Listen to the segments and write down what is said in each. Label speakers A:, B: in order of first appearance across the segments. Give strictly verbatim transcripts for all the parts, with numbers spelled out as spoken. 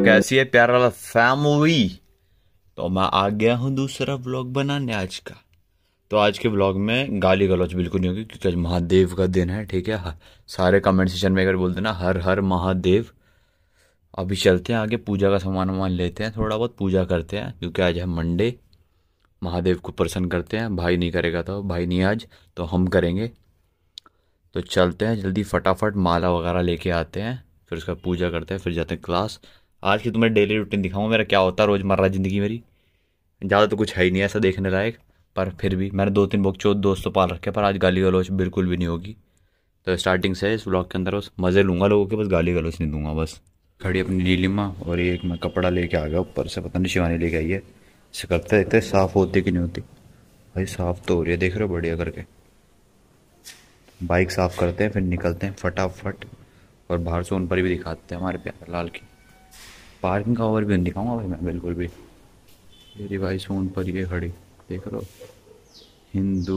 A: कैसी है प्यारा वाला फैमिली। तो मैं आ गया हूँ दूसरा व्लॉग बनाने आज का। तो आज के व्लॉग में गाली गलौज बिल्कुल नहीं होगी क्योंकि आज महादेव का दिन है, ठीक है। हाँ, सारे कमेंट सेक्शन में अगर बोल देना हर हर महादेव। अभी चलते हैं आगे, पूजा का सामान वामान लेते हैं, थोड़ा बहुत पूजा करते हैं क्योंकि आज है मंडे। महादेव को प्रसन्न करते हैं। भाई नहीं करेगा तो भाई नहीं आज, तो हम करेंगे। तो चलते हैं जल्दी, फटाफट माला वगैरह लेके आते हैं, फिर उसका पूजा करते हैं, फिर जाते हैं क्लास। आज की तुम्हें डेली रूटीन दिखाऊंगा मेरा क्या होता है रोज़मर्रा ज़िंदगी मेरी। ज़्यादा तो कुछ है ही नहीं ऐसा देखने लायक, पर फिर भी मैंने दो तीन बकचोद दोस्त तो पाल रखे, पर आज गाली गलौज बिल्कुल भी नहीं होगी। तो स्टार्टिंग से इस ब्लॉग के अंदर बस मज़े लूँगा लोगों के, बस गाली गलौज नहीं दूंगा बस। खड़ी अपनी नीलिमा, और ये एक मैं कपड़ा लेके आ गया ऊपर से, पता नहीं शिवानी लेके आई है। इसे करते देखते साफ़ होती कि नहीं होती। भाई साफ़ तो हो रही है, देख रहे हो, बढ़िया करके। बाइक साफ़ करते हैं फिर निकलते हैं फटाफट, और बाहर से उन पर भी दिखाते हैं हमारे प्यारे लाल की। पार्किंग का ओवर भी नहीं दिखाऊंगा भाई मैं बिल्कुल भी। मेरी भाई सोन पर ये खड़ी, देख लो, हिंदू।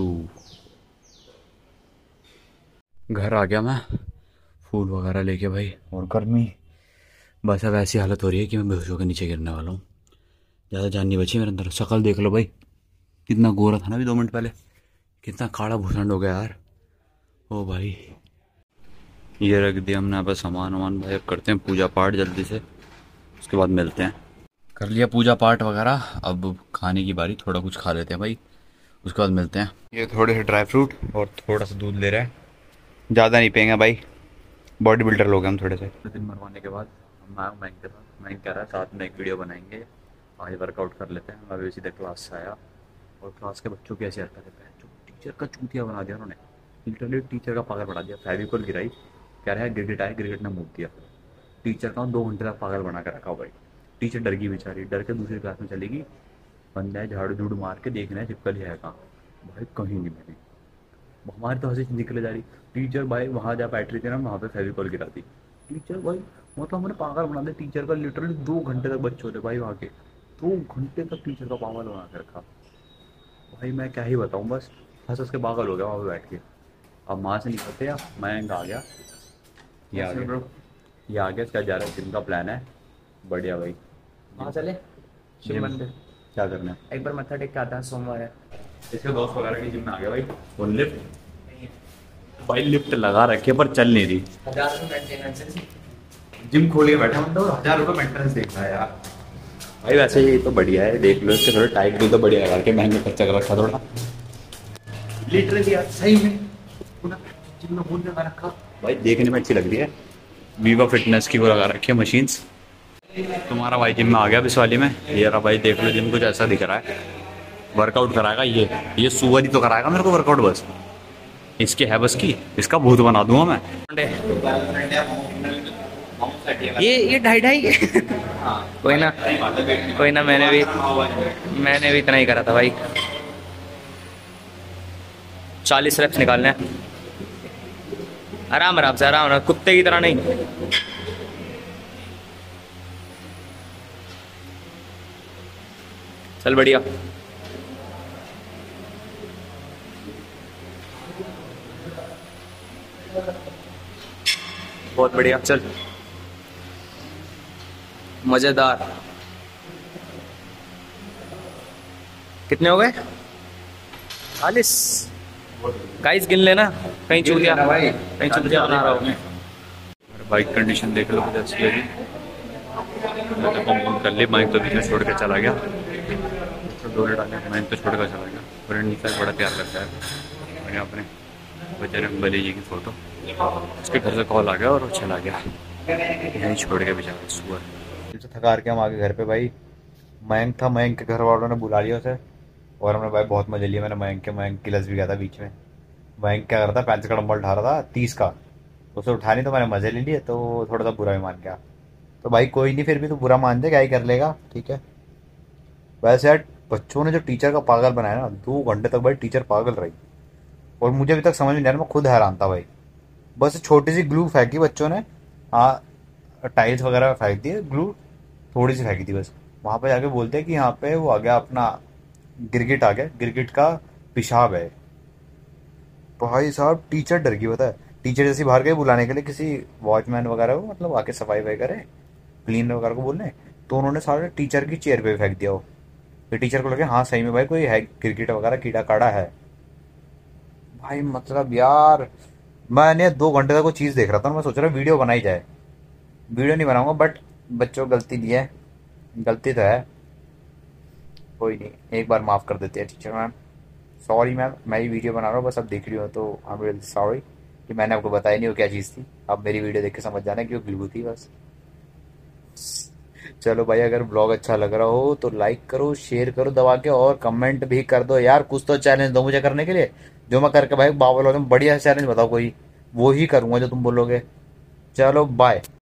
A: घर आ गया मैं फूल वगैरह लेके भाई, और गर्मी बस अब ऐसी हालत हो रही है कि मैं बेहोश होकर नीचे गिरने वाला हूँ। ज़्यादा जान नहीं बची मेरे अंदर। शक्ल देख लो भाई, कितना गोरा था ना अभी दो मिनट पहले, कितना काला भूसंड हो गया यार। ओ भाई, ये रख दिया हमने यहाँ पर सामान वामान भाई। अब करते हैं पूजा पाठ जल्दी से, उसके बाद मिलते हैं। कर लिया पूजा पाठ वगैरह, अब खाने की बारी, थोड़ा कुछ खा लेते हैं भाई, उसके बाद मिलते हैं। ये थोड़े से ड्राई फ्रूट और थोड़ा सा दूध ले रहे हैं, ज़्यादा नहीं पियेंगे भाई, बॉडी बिल्डर लोग हैं हम थोड़े से। दिन मरवाने के बाद हम आए मैंग के साथ, मैंग कह रहा है साथ में एक वीडियो बनाएंगे, आज वर्कआउट कर लेते हैं। मैं अभी सीधे क्लास से आया, और क्लास के बच्चों की ऐसी हरकत है, जो टीचर का चूतिया बना दिया उन्होंने, लिटरली टीचर का पागल बना दिया। फेविकोल गिराई, कह रहा है गिरगिट आए, गिरगिट ने मूव दिया। टीचर का दो घंटे तक पागल बना कर रखा भाई। टीचर डर गई बेचारी, डर के दूसरी क्लास में चलेगी। बंदा है झाड़ू झाड़ू मार के देखना है चिपकली है कहाँ, भाई कहीं नहीं मिली। हमारी तो हंसी निकले जा रही। टीचर भाई वहाँ जा बैठ रही थी ना, वहाँ पे फेविकोल गिरा दी। टीचर भाई मतलब हमने पागल बना दिया टीचर का, लिटरली दो घंटे तक बच्चे होते भाई वहाँ के, दो घंटे तक टीचर का पागल बना के रखा भाई। मैं क्या ही बताऊँ, बस हंस हंस के पागल हो गया वहाँ पे बैठ के। अब वहाँ से निकलते हैं, मैं आ गया, ये आ गया, ये आ गया। इसका जा रहा है, जिम का प्लान है, बढ़िया भाई।
B: वहाँ चले शिव मंदिर,
A: क्या करना है,
B: एक बार मत्था टेक के आता है, सोमवार है।
A: इसके दोस्त वगैरह की जिम में आ गया भाई। वो लिफ्ट भाई, लिफ्ट लगा रखी है पर चल नहीं रही।
B: हजार रुपये मेंटेनेंस है।
A: जिम खोल के बैठा हूँ तो हजार रुपये मेंटेनेंस देख रहा है यार। भाई वैसे ये तो बढ़िया है, देख लो इसके थोड़े टाइट भी तो बढ़िया लगा के, महंगे खर्चा कर रखा थोड़ा, लिटरली यार सही में पूरा जिम में भूल लगा रखा भाई, देखने में अच्छी लग रही है। वीवा फिटनेस की वो लगा रखी है मशीन्स। तुम्हारा भाई जिम में आ गया इस वाली में, ये रहा भाई, देख लो जिम कुछ ऐसा दिख रहा है। वर्कआउट कराएगा ये ये सुअर ही तो कराएगा मेरे को वर्कआउट, बस इसकी है बस की, इसका भूत बना दूंगा मैं।
B: ये ये ढाई ढाई कोई ना कोई ना, मैंने भी मैंने भी इतना ही करा था भाई। चालीस रेप्स निकालने हैं, आराम आराम से, आराम आराम, कुत्ते की तरह नहीं। चल बढ़िया। बहुत बढ़िया, चल मजेदार। कितने हो गए? चालीस। गाइस गिन लेना, कहीं चूतिया भाई, कहीं चूतिया बना रहा हूँ। बाइक कंडीशन देख लो कुछ अच्छी लगी, मैं तो पंप कर ली। बाइक तो बीच में छोड़ के चला गया, तो डोरे डाले बाइक तो छोड़ कर चला गया। और नीचा बड़ा प्यार लगता है। और यहाँ अपने बजरंग बली जी की फ़ोटो, उसके घर से कॉल आ गया और वो चला गया, यहीं छोड़ के बेचारा सुअर। से थकार के हम आगे घर पे भाई। मयंक था, मयंक के घर वालों ने बुला लिया उसे, और हमने भाई बहुत मजे लिए। मैंने मयंक के मयंक किलस भी गया था बीच में। मयंक क्या करता, पैंतीस का डंबल उठा रहा था तीस का, तो उसे उठा नहीं, तो मैंने मजे ले लिए, तो थोड़ा सा बुरा भी मान गया। तो भाई कोई नहीं, फिर भी तो बुरा मान जाए, क्या ही कर लेगा, ठीक है। वैसे यार बच्चों ने जो टीचर का पागल बनाया ना, दो घंटे तक भाई टीचर पागल रही, और मुझे अभी तक समझ में नहीं आ रहा, मैं खुद हैरान था भाई। बस छोटी सी ग्लू फेंकी बच्चों ने, हाँ टाइल्स वगैरह फेंक दिए, ग्लू थोड़ी सी फेंकी थी बस। वहाँ पे जाके बोलते हैं कि यहाँ पे वो आ गया अपना गिरगिट आ गया, गिरगिट का पेशाब है। भाई साहब टीचर डर गई, पता है। टीचर जैसी बाहर गए बुलाने के लिए किसी वॉचमैन वगैरह को, मतलब आके सफाई वफाई करे,
A: क्लीनर वगैरह को बोलने, तो उन्होंने सारे टीचर की चेयर पे फेंक दिया हो। फिर टीचर को लगे हाँ सही में भाई कोई है क्रिकेट वगैरह कीड़ा काड़ा है। भाई मतलब यार, मैंने दो घंटे तक वो चीज़ देख रहा था, मैं सोच रहा वीडियो बनाई जाए। वीडियो नहीं बनाऊंगा, बट बच्चों गलती नहीं है, गलती तो है, कोई नहीं, एक बार माफ़ कर देते हैं टीचर मैम। सॉरी मैम, मैं ही वीडियो बना रहा हूँ बस, अब देख रही हो तो आई एम रियली सॉरी कि मैंने आपको बताया नहीं वो क्या चीज़ थी। अब मेरी वीडियो देख के समझ जाना कि वो ग्लू थी बस। चलो भाई, अगर ब्लॉग अच्छा लग रहा हो तो लाइक करो, शेयर करो दबा के, और कमेंट भी कर दो यार। कुछ तो चैलेंज दो मुझे करने के लिए, जो मैं करके भाई बाबा लोग बढ़िया चैलेंज बताओ कोई, वो ही करूँगा जो तुम बोलोगे। चलो बाय।